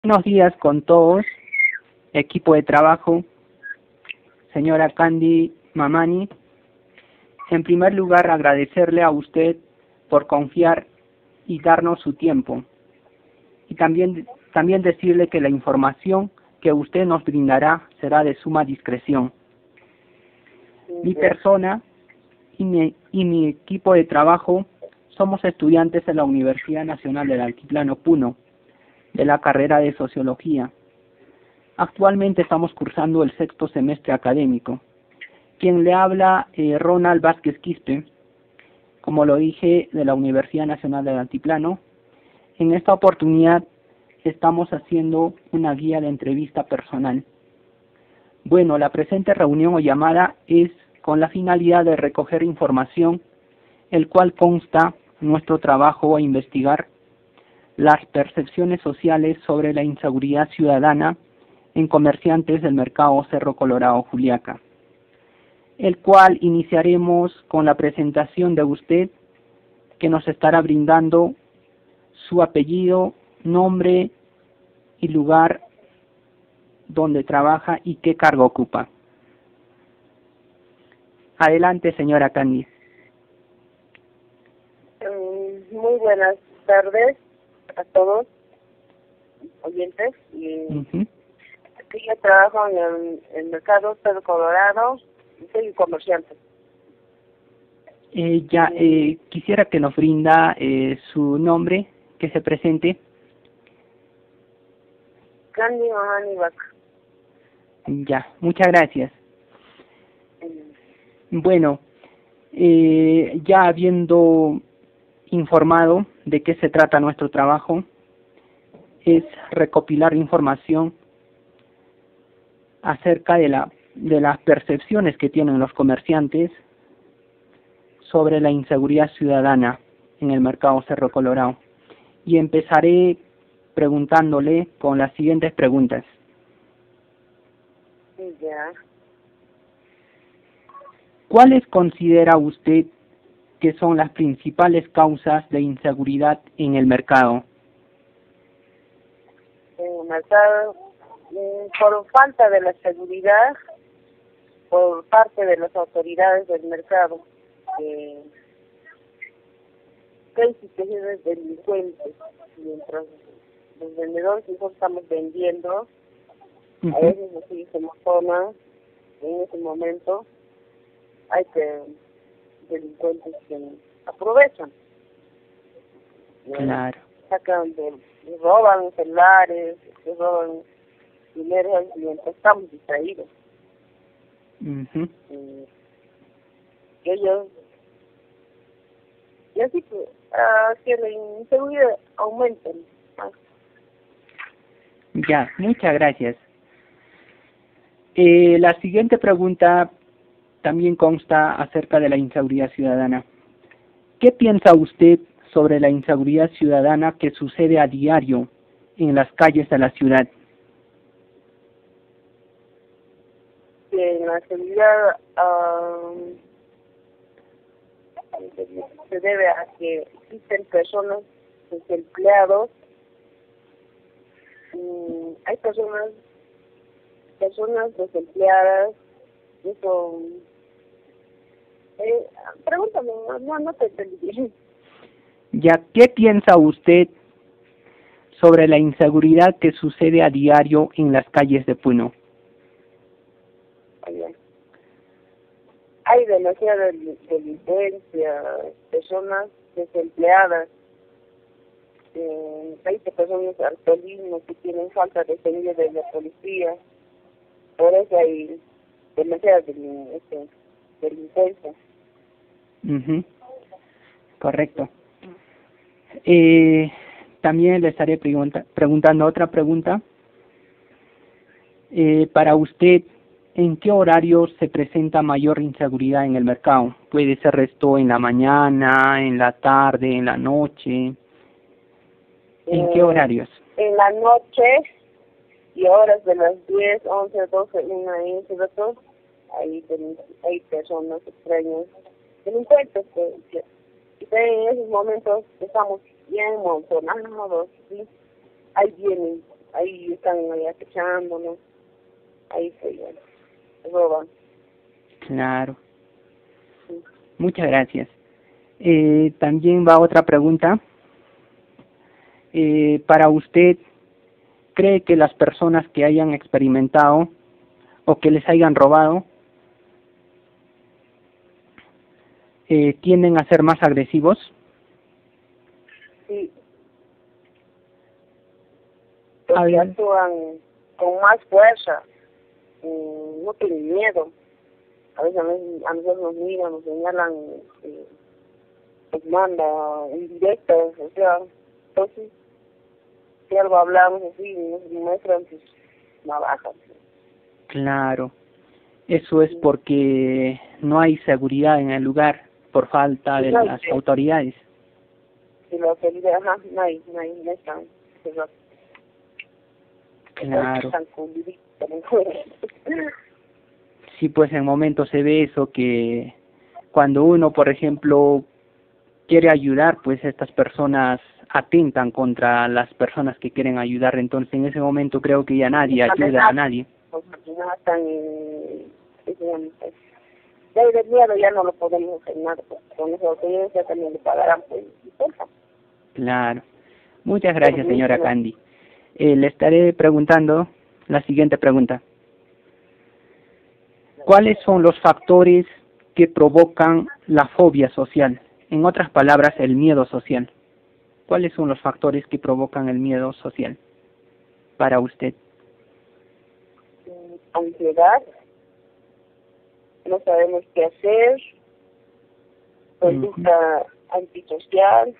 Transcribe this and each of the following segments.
Buenos días con todos, equipo de trabajo, señora Candy Mamani. En primer lugar, agradecerle a usted por confiar y darnos su tiempo. Y también decirle que la información que usted nos brindará será de suma discreción. Mi persona y mi equipo de trabajo somos estudiantes de la Universidad Nacional del Altiplano Puno, de la carrera de Sociología. Actualmente estamos cursando el 6º semestre académico. Quien le habla, Ronald Vázquez Quispe, como lo dije, de la Universidad Nacional del Altiplano. En esta oportunidad estamos haciendo una guía de entrevista personal. Bueno, la presente reunión o llamada es con la finalidad de recoger información, el cual consta nuestro trabajo a investigar las percepciones sociales sobre la inseguridad ciudadana en comerciantes del mercado Cerro Colorado Juliaca, el cual iniciaremos con la presentación de usted, que nos estará brindando su apellido, nombre y lugar donde trabaja y qué cargo ocupa. Adelante, señora Candy. Muy buenas tardes a todos oyentes. Aquí yo trabajo en el mercado Cerro Colorado y soy comerciante. Quisiera que nos brinda su nombre, que se presente. Candy Mamani Vaca. Ya, muchas gracias. Bueno, ya habiendo informado de qué se trata nuestro trabajo, es recopilar información acerca de las percepciones que tienen los comerciantes sobre la inseguridad ciudadana en el mercado Cerro Colorado. Y empezaré preguntándole con las siguientes preguntas. Ya. ¿Cuáles considera usted que son las principales causas de inseguridad en el mercado? En el mercado, por falta de la seguridad por parte de las autoridades del mercado, que hay situaciones delincuentes, mientras los vendedores nosotros estamos vendiendo, a veces así como zonas, en ese momento hay delincuentes que aprovechan. Claro. Sacan, roban celulares, roban dinero mientras estamos distraídos. Ellos, y así que la inseguridad aumenta más. Ya, muchas gracias. La siguiente pregunta también consta acerca de la inseguridad ciudadana. ¿Qué piensa usted sobre la inseguridad ciudadana que sucede a diario en las calles de la ciudad? En la seguridad se debe a que existen personas desempleados, hay personas desempleadas, eso. Pregúntame, no te entendí. Ya, ¿qué piensa usted sobre la inseguridad que sucede a diario en las calles de Puno? Hay demasiada delincuencia, personas desempleadas, 20 personas alcoholismo que tienen falta de servicio de la policía, por eso hay demasiada delincuencia. Correcto. También le estaré preguntando otra pregunta. Para usted, ¿en qué horario se presenta mayor inseguridad en el mercado? Puede ser esto en la mañana, en la tarde, en la noche. ¿En qué horarios? En la noche y horas de las 10, 11, 12, 1 y ese rato, hay personas extrañas, delincuentes, y en esos momentos estamos bien montonados, ¿sí? Ahí vienen ahí están ahí acechándonos, ahí se roban. Claro. Sí. Muchas gracias. También va otra pregunta. Para usted, ¿cree que las personas que hayan experimentado o que les hayan robado tienden a ser más agresivos? Sí, porque actúan con más fuerza, no tienen miedo. A veces a nosotros nos miran, nos señalan, nos manda indirectas, o sea, entonces, si algo hablamos así, nos muestran sus navajas. Claro. Eso es porque no hay seguridad en el lugar por falta de las autoridades. Si la autoridad, ajá, no están. Claro. Sí, pues en momentos se ve eso, que cuando uno, por ejemplo, quiere ayudar, pues estas personas atentan contra las personas que quieren ayudar. Entonces en ese momento creo que ya nadie ayuda a nadie. Ya están de miedo, ya no lo podemos hacer nada. Con esa autoridad ya también le pagarán, pues, Claro. Muchas gracias, señora Candy. Le estaré preguntando la siguiente pregunta. ¿Cuáles son los factores que provocan la fobia social? En otras palabras, el miedo social. ¿Cuáles son los factores que provocan el miedo social para usted? Ansiedad, no sabemos qué hacer, conducta antisocial,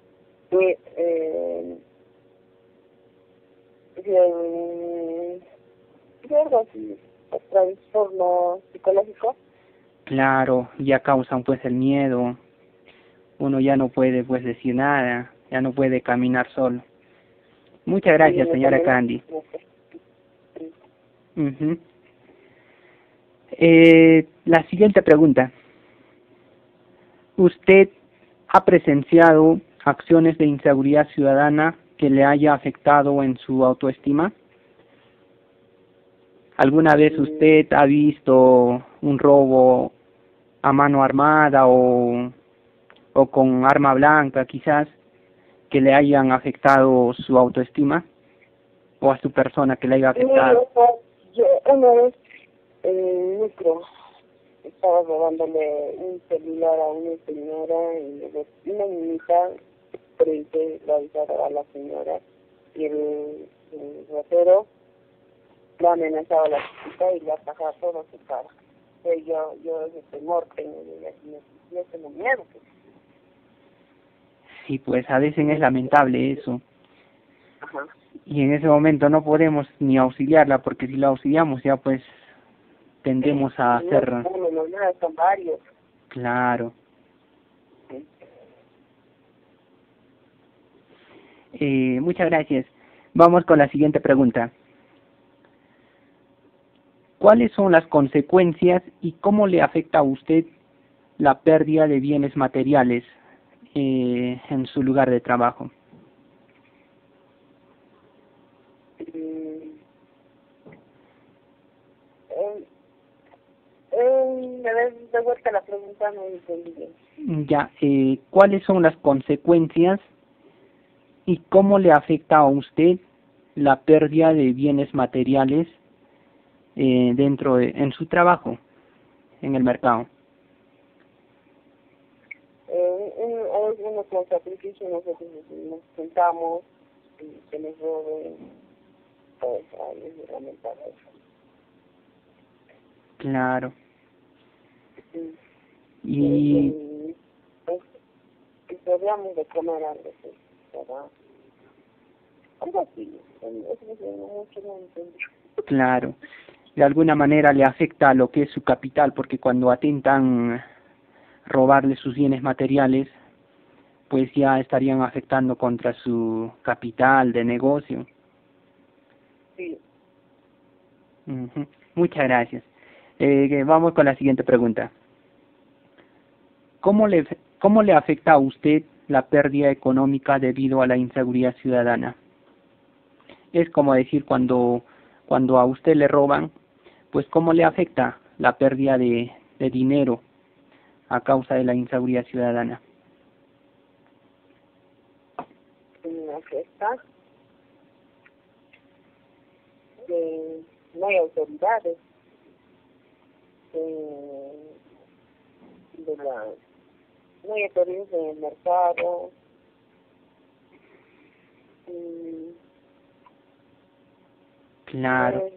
algo así, trastorno psicológico. Claro, ya causan pues el miedo. Uno ya no puede pues decir nada, ya no puede caminar solo. Muchas gracias, señora Candy. La siguiente pregunta. ¿Usted ha presenciado acciones de inseguridad ciudadana que le haya afectado en su autoestima? ¿Alguna vez usted ha visto un robo a mano armada o con arma blanca quizás que le hayan afectado su autoestima o a su persona que le haya afectado? Yo una vez en micro estaba robándole un celular a una señora y una niñita frente la avisaba a la señora y el ratero la amenazaba a la chiquita y le atacaba toda su cara. Yo ese temor tengo, yo tengo miedo. Sí, pues a veces es lamentable eso. Ajá. Y en ese momento no podemos ni auxiliarla, porque si la auxiliamos ya pues tendemos a hacer... Son varios. Claro. Muchas gracias. Vamos con la siguiente pregunta. ¿Cuáles son las consecuencias y cómo le afecta a usted la pérdida de bienes materiales en su lugar de trabajo? Me ves de vuelta la pregunta, no entendí bien. Ya, ¿cuáles son las consecuencias y cómo le afecta a usted la pérdida de bienes materiales en su trabajo, en el mercado? Uno con sacrificio, nosotros nos sentamos y se nos roben, pues ahí es lamentable. Claro. Y podríamos de comer algo, ¿verdad? Algo así, eso mucho no entendí. Claro. De alguna manera le afecta a lo que es su capital, porque cuando atentan robarle sus bienes materiales, pues ya estarían afectando contra su capital de negocio. Sí. Muchas gracias. Vamos con la siguiente pregunta. ¿Cómo le afecta a usted la pérdida económica debido a la inseguridad ciudadana? Es como decir cuando a usted le roban, pues cómo le afecta la pérdida de dinero a causa de la inseguridad ciudadana. Me afecta que no hay autoridades no hay autoridades en el mercado. Claro.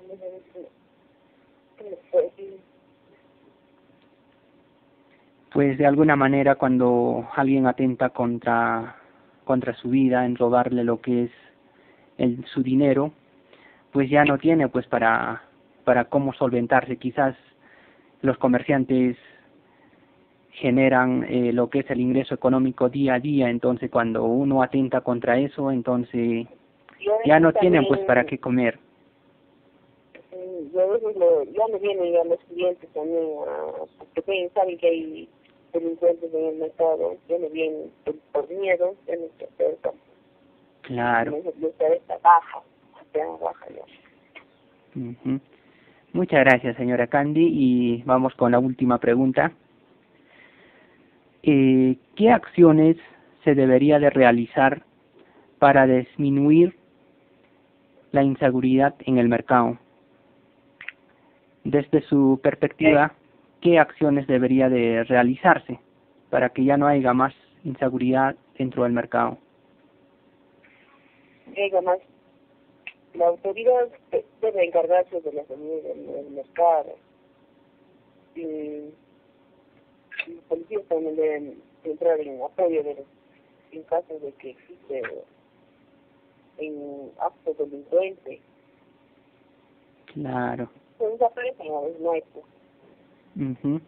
Pues de alguna manera cuando alguien atenta contra su vida en robarle lo que es su dinero, pues ya no tiene pues para cómo solventarse. Quizás los comerciantes generan lo que es el ingreso económico día a día, entonces cuando uno atenta contra eso, entonces ya no tienen pues para qué comer. Yo a veces ya me vienen ya los clientes también, porque saben que hay delincuentes en el mercado, ya me vienen por miedo, ya no se acercan. Claro. Baja ya. Muchas gracias, señora Candy, y vamos con la última pregunta. ¿Qué acciones se debería de realizar para disminuir la inseguridad en el mercado? Desde su perspectiva, ¿qué acciones debería de realizarse para que ya no haya más inseguridad dentro del mercado? Más, la autoridad debe encargarse de la salud del mercado. Y los policías también deben entrar en apoyo en caso de que existe en actos delincuentes. Claro. Pues desaparecen a veces, no hay pues.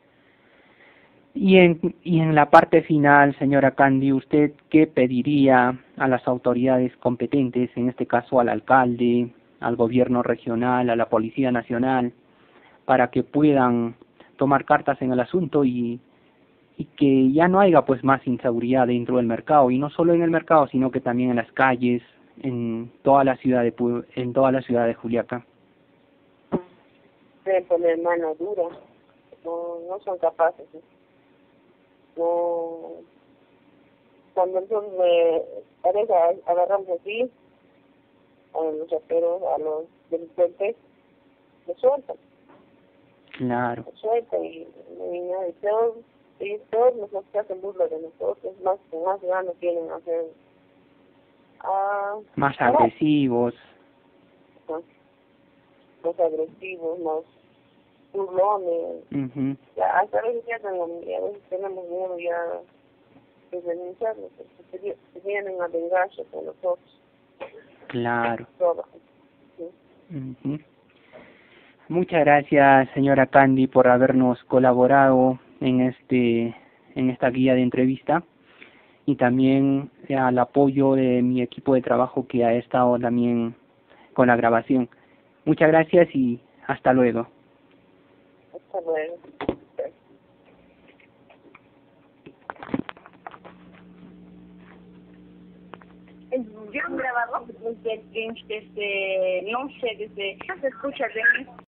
Y en la parte final, señora Candy, ¿usted qué pediría a las autoridades competentes, en este caso al alcalde, al gobierno regional, a la Policía Nacional, para que puedan tomar cartas en el asunto y que ya no haya pues más inseguridad dentro del mercado, y no solo en el mercado, sino que también en las calles, en toda la ciudad de Juliaca? Deben poner mano dura, no son capaces, ¿no? No, cuando nosotros a veces agarramos así a los raperos, a los delincuentes, los sueltan. Claro. Los sueltan y nada, y todos nosotros hacen burla de nosotros, más ganas tienen a hacer más agresivos. Más agresivos, más burlones. Ya, hasta a veces ya tenemos miedo ya de denunciarlos, porque se vienen a vengarse con nosotros. Claro. Sí. Muchas gracias, señora Candy, por habernos colaborado en esta guía de entrevista, y también al apoyo de mi equipo de trabajo que ha estado también con la grabación. Muchas gracias y hasta luego. Hasta luego. Yo un grabador no sé, no se escucha de mí.